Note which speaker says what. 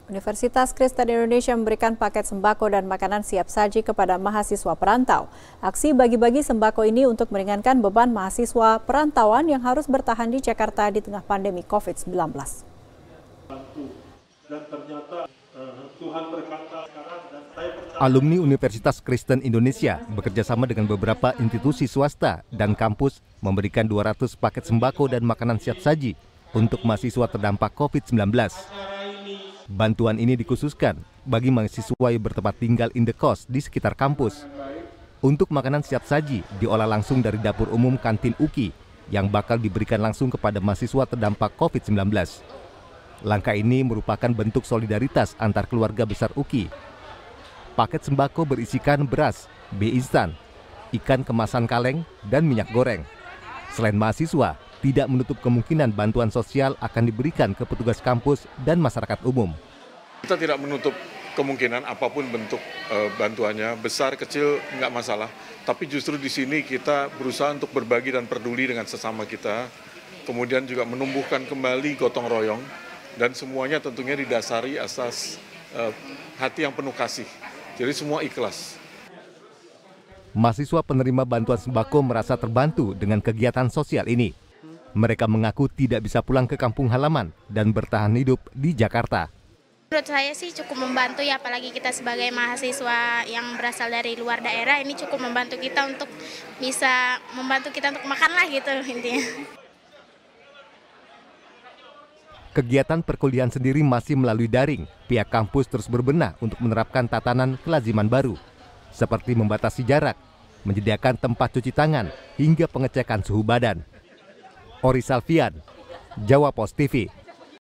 Speaker 1: Universitas Kristen Indonesia memberikan paket sembako dan makanan siap saji kepada mahasiswa perantau. Aksi bagi-bagi sembako ini untuk meringankan beban mahasiswa perantauan yang harus bertahan di Jakarta di tengah pandemi COVID-19.
Speaker 2: Alumni Universitas Kristen Indonesia bekerjasama dengan beberapa institusi swasta dan kampus memberikan 200 paket sembako dan makanan siap saji untuk mahasiswa terdampak COVID-19. Bantuan ini dikhususkan bagi mahasiswa yang bertempat tinggal indekos di sekitar kampus. Untuk makanan siap saji diolah langsung dari dapur umum kantin UKI yang bakal diberikan langsung kepada mahasiswa terdampak COVID-19. Langkah ini merupakan bentuk solidaritas antar keluarga besar UKI. Paket sembako berisikan beras, mie instan, ikan kemasan kaleng, dan minyak goreng. Selain mahasiswa, tidak menutup kemungkinan bantuan sosial akan diberikan ke petugas kampus dan masyarakat umum.
Speaker 3: Kita tidak menutup kemungkinan apapun bentuk bantuannya, besar, kecil, nggak masalah. Tapi justru di sini kita berusaha untuk berbagi dan peduli dengan sesama kita. Kemudian juga menumbuhkan kembali gotong royong. Dan semuanya tentunya didasari asas hati yang penuh kasih. Jadi semua ikhlas.
Speaker 2: Mahasiswa penerima bantuan sembako merasa terbantu dengan kegiatan sosial ini. Mereka mengaku tidak bisa pulang ke kampung halaman dan bertahan hidup di Jakarta.
Speaker 4: Menurut saya sih cukup membantu ya, apalagi kita sebagai mahasiswa yang berasal dari luar daerah, ini cukup membantu kita untuk bisa membantu kita untuk makan lah gitu intinya.
Speaker 2: Kegiatan perkuliahan sendiri masih melalui daring. Pihak kampus terus berbenah untuk menerapkan tatanan kelaziman baru, seperti membatasi jarak, menyediakan tempat cuci tangan, hingga pengecekan suhu badan. Ori Salvian, Jawa Post TV.